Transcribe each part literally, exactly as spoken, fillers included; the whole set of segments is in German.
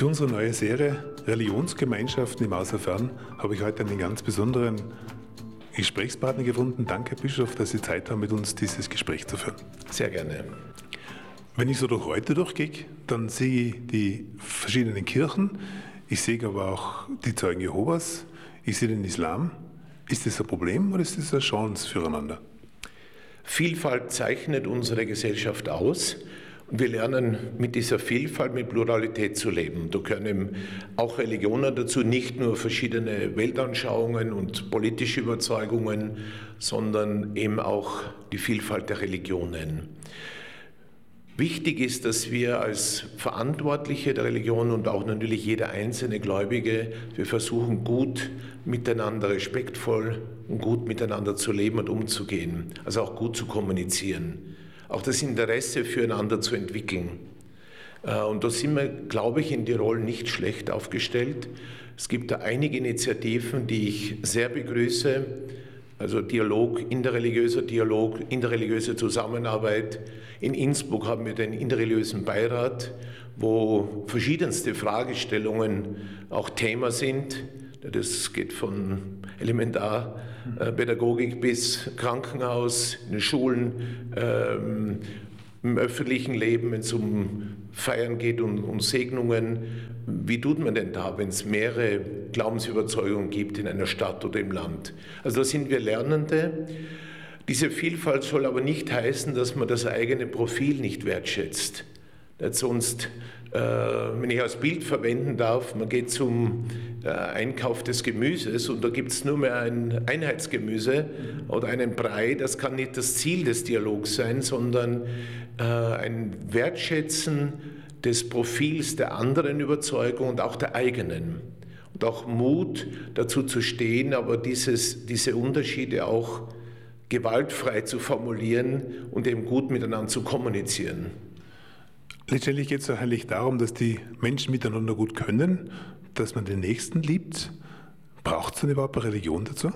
Für unsere neue Serie Religionsgemeinschaften im Außerfern habe ich heute einen ganz besonderen Gesprächspartner gefunden. Danke, Herr Bischof, dass Sie Zeit haben, mit uns dieses Gespräch zu führen. Sehr gerne. Wenn ich so durch heute durchgehe, dann sehe ich die verschiedenen Kirchen, ich sehe aber auch die Zeugen Jehovas, ich sehe den Islam. Ist das ein Problem oder ist das eine Chance füreinander? Vielfalt zeichnet unsere Gesellschaft aus und wir lernen mit dieser Vielfalt, mit Pluralität zu leben. Da gehören auch Religionen dazu, nicht nur verschiedene Weltanschauungen und politische Überzeugungen, sondern eben auch die Vielfalt der Religionen. Wichtig ist, dass wir als Verantwortliche der Religion und auch natürlich jeder einzelne Gläubige, wir versuchen gut miteinander, respektvoll und gut miteinander zu leben und umzugehen, also auch gut zu kommunizieren, auch das Interesse füreinander zu entwickeln. Und da sind wir, glaube ich, in Tirol nicht schlecht aufgestellt. Es gibt da einige Initiativen, die ich sehr begrüße, also Dialog, interreligiöser Dialog, interreligiöse Zusammenarbeit. In Innsbruck haben wir den interreligiösen Beirat, wo verschiedenste Fragestellungen auch Thema sind. Das geht von Elementarpädagogik bis Krankenhaus, in den Schulen, ähm, im öffentlichen Leben, wenn es um Feiern geht und um Segnungen. Wie tut man denn da, wenn es mehrere Glaubensüberzeugungen gibt in einer Stadt oder im Land? Also da sind wir Lernende. Diese Vielfalt soll aber nicht heißen, dass man das eigene Profil nicht wertschätzt. Sonst, äh, wenn ich als Bild verwenden darf, man geht zum äh, Einkauf des Gemüses und da gibt es nur mehr ein Einheitsgemüse oder einen Brei. Das kann nicht das Ziel des Dialogs sein, sondern äh, ein Wertschätzen des Profils der anderen Überzeugung und auch der eigenen. Und auch Mut, dazu zu stehen, aber dieses, diese Unterschiede auch gewaltfrei zu formulieren und eben gut miteinander zu kommunizieren. Letztendlich geht es doch eigentlich darum, dass die Menschen miteinander gut können, dass man den Nächsten liebt. Braucht es denn überhaupt eine Religion dazu?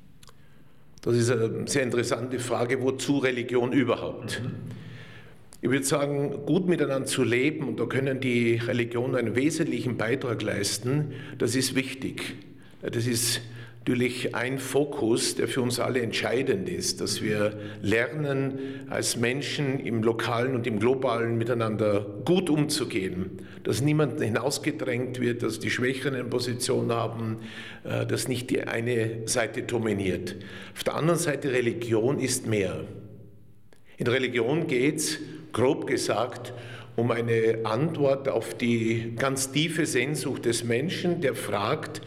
Das ist eine sehr interessante Frage. Wozu Religion überhaupt? Ich würde sagen, gut miteinander zu leben, und da können die Religionen einen wesentlichen Beitrag leisten, das ist wichtig. Das ist natürlich ein Fokus, der für uns alle entscheidend ist, dass wir lernen, als Menschen im Lokalen und im Globalen miteinander gut umzugehen, dass niemand hinausgedrängt wird, dass die Schwächeren eine Position haben, dass nicht die eine Seite dominiert. Auf der anderen Seite, Religion ist mehr. In Religion geht es, grob gesagt, um eine Antwort auf die ganz tiefe Sehnsucht des Menschen, der fragt,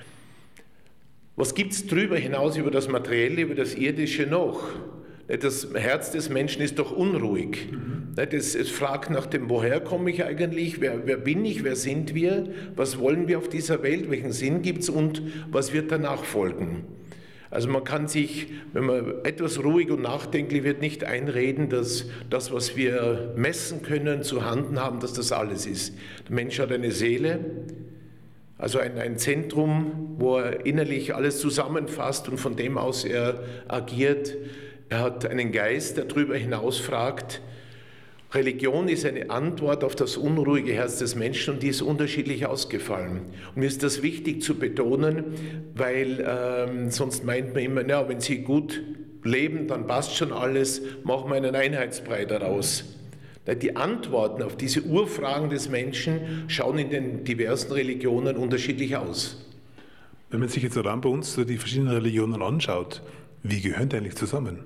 was gibt es darüber hinaus, über das Materielle, über das Irdische noch? Das Herz des Menschen ist doch unruhig. Es, es fragt nach dem, woher komme ich eigentlich, wer, wer bin ich, wer sind wir, was wollen wir auf dieser Welt, welchen Sinn gibt es und was wird danach folgen? Also man kann sich, wenn man etwas ruhig und nachdenklich wird, nicht einreden, dass das, was wir messen können, zu Handen haben, dass das alles ist. Der Mensch hat eine Seele, also ein, ein Zentrum, wo er innerlich alles zusammenfasst und von dem aus er agiert. Er hat einen Geist, der darüber hinaus fragt. Religion ist eine Antwort auf das unruhige Herz des Menschen und die ist unterschiedlich ausgefallen. Und mir ist das wichtig zu betonen, weil ähm, sonst meint man immer, ja, wenn Sie gut leben, dann passt schon alles, machen wir einen Einheitsbrei daraus. Die Antworten auf diese Urfragen des Menschen schauen in den diversen Religionen unterschiedlich aus. Wenn man sich jetzt daran bei uns so die verschiedenen Religionen anschaut, wie gehören die eigentlich zusammen?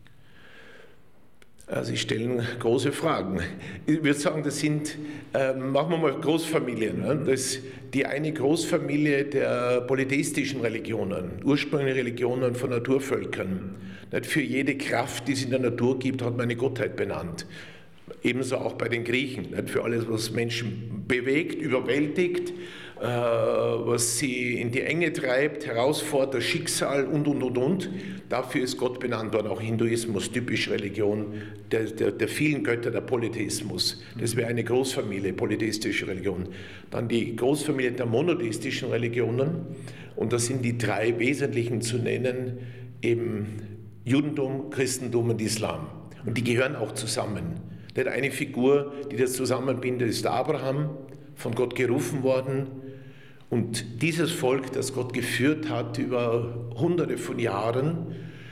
Also Sie stellen große Fragen. Ich würde sagen, das sind, äh, machen wir mal Großfamilien. Ne? Das ist die eine Großfamilie der polytheistischen Religionen, ursprüngliche Religionen von Naturvölkern. Nicht für jede Kraft, die es in der Natur gibt, hat man eine Gottheit benannt. Ebenso auch bei den Griechen, nicht? Für alles, was Menschen bewegt, überwältigt, äh, was sie in die Enge treibt, herausfordert, das Schicksal und, und, und, und. Dafür ist Gott benannt worden, auch Hinduismus, typische Religion der, der, der vielen Götter, der Polytheismus. Das wäre eine Großfamilie, polytheistische Religion. Dann die Großfamilie der monotheistischen Religionen, und das sind die drei wesentlichen zu nennen, eben Judentum, Christentum und Islam. Und die gehören auch zusammen. Eine Figur, die das zusammenbindet, ist Abraham, von Gott gerufen worden. Und dieses Volk, das Gott geführt hat über hunderte von Jahren,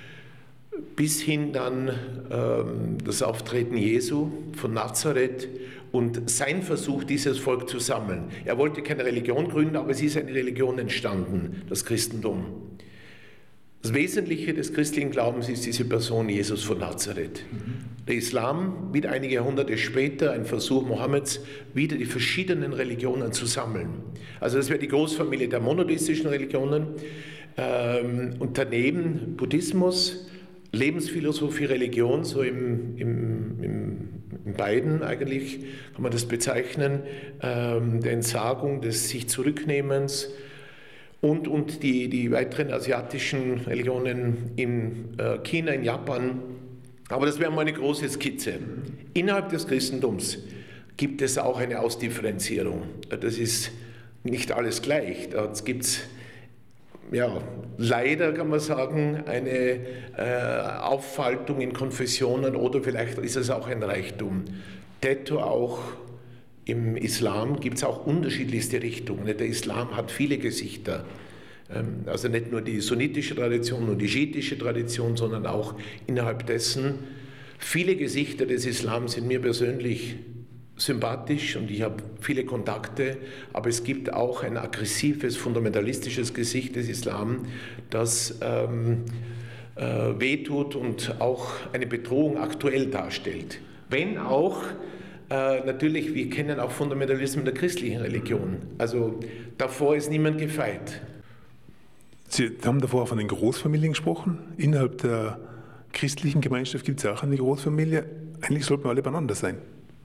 bis hin dann ähm, das Auftreten Jesu von Nazareth und sein Versuch, dieses Volk zu sammeln. Er wollte keine Religion gründen, aber es ist eine Religion entstanden, das Christentum. Das Wesentliche des christlichen Glaubens ist diese Person Jesus von Nazareth. Mhm. Der Islam, wieder einige Jahrhunderte später, ein Versuch Mohammeds, wieder die verschiedenen Religionen zu sammeln. Also das wäre die Großfamilie der monotheistischen Religionen ähm, und daneben Buddhismus, Lebensphilosophie, Religion, so im, im, im, in beiden eigentlich kann man das bezeichnen, ähm, der Entsagung, des sich Zurücknehmens und, und die, die weiteren asiatischen Religionen in äh, China, in Japan. Aber das wäre mal eine große Skizze. Innerhalb des Christentums gibt es auch eine Ausdifferenzierung. Das ist nicht alles gleich. Da gibt es ja, leider kann man sagen, eine äh, Auffaltung in Konfessionen oder vielleicht ist es auch ein Reichtum. Detto auch im Islam gibt es auch unterschiedlichste Richtungen. Der Islam hat viele Gesichter. Ähm, also nicht nur die sunnitische Tradition und die schiitische Tradition, sondern auch innerhalb dessen. Viele Gesichter des Islam sind mir persönlich sympathisch und ich habe viele Kontakte, aber es gibt auch ein aggressives, fundamentalistisches Gesicht des Islam, das ähm, äh, wehtut und auch eine Bedrohung aktuell darstellt. Wenn auch, äh, natürlich, wir kennen auch Fundamentalismus in der christlichen Religion. Also davor ist niemand gefeit. Sie haben davor von den Großfamilien gesprochen. Innerhalb der christlichen Gemeinschaft gibt es auch eine Großfamilie. Eigentlich sollten wir alle beieinander sein.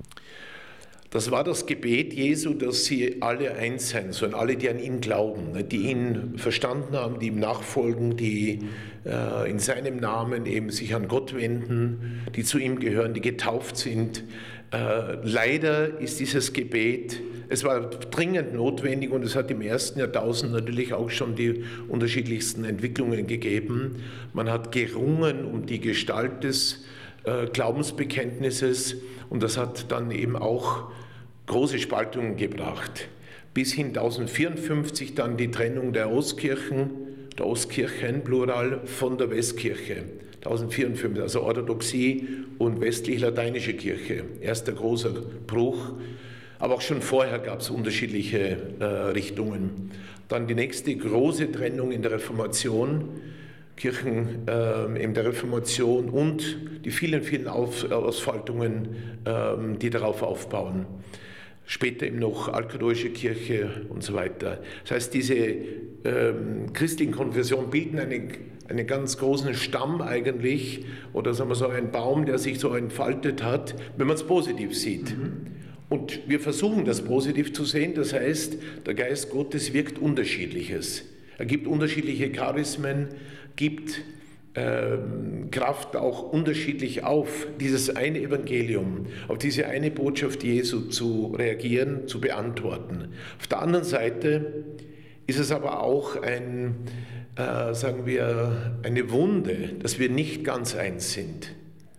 Das war das Gebet Jesu, dass sie alle eins sein sollen, alle, die an ihn glauben, die ihn verstanden haben, die ihm nachfolgen, die äh, in seinem Namen eben sich an Gott wenden, die zu ihm gehören, die getauft sind. Äh, leider ist dieses Gebet, es war dringend notwendig und es hat im ersten Jahrtausend natürlich auch schon die unterschiedlichsten Entwicklungen gegeben. Man hat gerungen um die Gestalt des äh, Glaubensbekenntnisses und das hat dann eben auch große Spaltungen gebracht. Bis hin tausendvierundfünfzig dann die Trennung der Ostkirchen, der Ostkirchen, Plural, von der Westkirche. tausendvierundfünfzig, also Orthodoxie und westlich-lateinische Kirche. Erster großer Bruch. Aber auch schon vorher gab es unterschiedliche äh, Richtungen. Dann die nächste große Trennung in der Reformation, Kirchen äh, in der Reformation und die vielen, vielen Auf, Ausfaltungen, äh, die darauf aufbauen. Später eben noch altkatholische Kirche und so weiter. Das heißt, diese äh, christlichen Konfessionen bilden eine, einen ganz großen Stamm eigentlich, oder sagen wir so, einen Baum, der sich so entfaltet hat, wenn man es positiv sieht. Mhm. Und wir versuchen das positiv zu sehen, das heißt, der Geist Gottes wirkt Unterschiedliches. Er gibt unterschiedliche Charismen, gibt äh, Kraft auch unterschiedlich auf dieses eine Evangelium, auf diese eine Botschaft Jesu zu reagieren, zu beantworten. Auf der anderen Seite ist es aber auch ein, äh, sagen wir, eine Wunde, dass wir nicht ganz eins sind.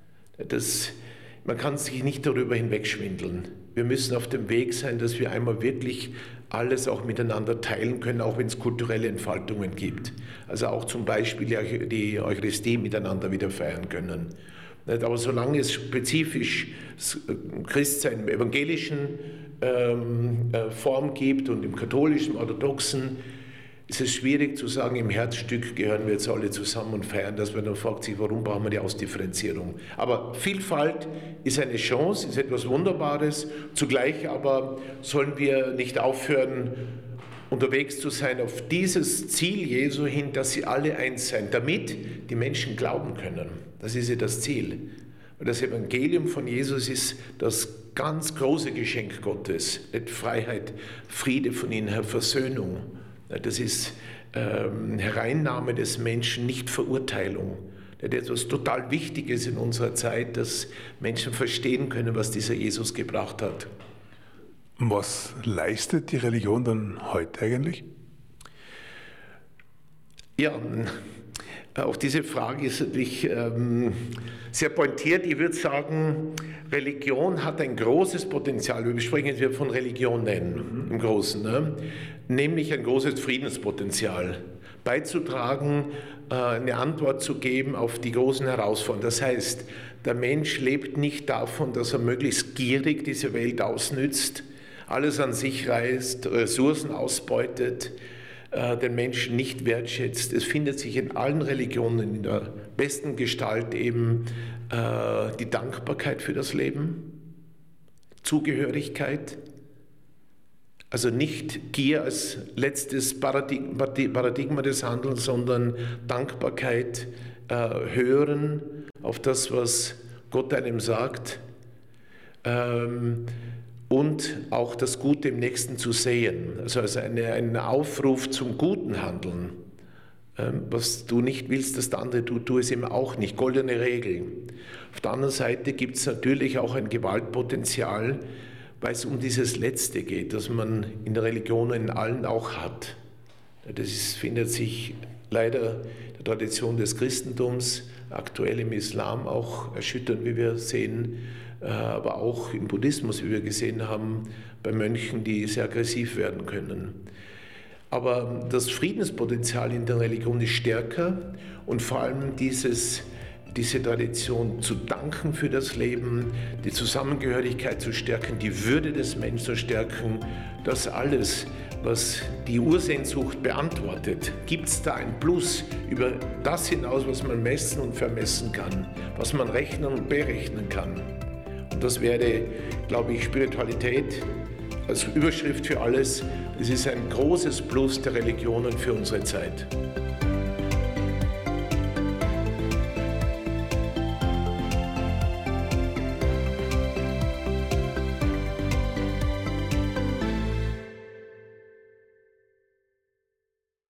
Das, man kann sich nicht darüber hinwegschwindeln. Wir müssen auf dem Weg sein, dass wir einmal wirklich alles auch miteinander teilen können, auch wenn es kulturelle Entfaltungen gibt. Also auch zum Beispiel die Eucharistie miteinander wieder feiern können. Aber solange es spezifisch Christsein im evangelischen ähm, Form gibt und im katholischen, orthodoxen, ist es schwierig zu sagen, im Herzstück gehören wir jetzt alle zusammen und feiern das, weil dann fragt sich, warum brauchen wir die Ausdifferenzierung. Aber Vielfalt ist eine Chance, ist etwas Wunderbares, zugleich aber sollen wir nicht aufhören, unterwegs zu sein auf dieses Ziel Jesu hin, dass sie alle eins sein, damit die Menschen glauben können. Das ist ja das Ziel. Und das Evangelium von Jesus ist das ganz große Geschenk Gottes, nicht Freiheit, Friede von ihnen her, Versöhnung. Das ist ähm, Hereinnahme des Menschen, nicht Verurteilung. Das ist etwas total Wichtiges in unserer Zeit, dass Menschen verstehen können, was dieser Jesus gebracht hat. Was leistet die Religion dann heute eigentlich? Ja, Auch diese Frage ist natürlich ähm, sehr pointiert. Ich würde sagen, Religion hat ein großes Potenzial. Wir sprechen jetzt wieder von Religion nennen, mhm. im Großen, ne? Nämlich ein großes Friedenspotenzial beizutragen, äh, eine Antwort zu geben auf die großen Herausforderungen. Das heißt, der Mensch lebt nicht davon, dass er möglichst gierig diese Welt ausnützt, alles an sich reißt, Ressourcen ausbeutet, den Menschen nicht wertschätzt. Es findet sich in allen Religionen in der besten Gestalt eben äh, die Dankbarkeit für das Leben, Zugehörigkeit, also nicht Gier als letztes Paradigma, Paradigma des Handelns, sondern Dankbarkeit, äh, hören auf das, was Gott einem sagt, ähm, und auch das Gute im Nächsten zu sehen. Also, also eine, ein Aufruf zum guten Handeln. Ähm, was du nicht willst, dass der andere tut, tu es eben auch nicht. Goldene Regel. Auf der anderen Seite gibt es natürlich auch ein Gewaltpotenzial, weil es um dieses Letzte geht, das man in der Religion in allen auch hat. Das ist, findet sich leider in der Tradition des Christentums, aktuell im Islam auch erschütternd, wie wir sehen, aber auch im Buddhismus, wie wir gesehen haben, bei Mönchen, die sehr aggressiv werden können. Aber das Friedenspotenzial in der Religion ist stärker und vor allem dieses, diese Tradition zu danken für das Leben, die Zusammengehörigkeit zu stärken, die Würde des Menschen zu stärken, das alles, was die Ursehnsucht beantwortet. Gibt es da ein Plus über das hinaus, was man messen und vermessen kann, was man rechnen und berechnen kann? Und das wäre, glaube ich, Spiritualität als Überschrift für alles. Es ist ein großes Plus der Religionen für unsere Zeit.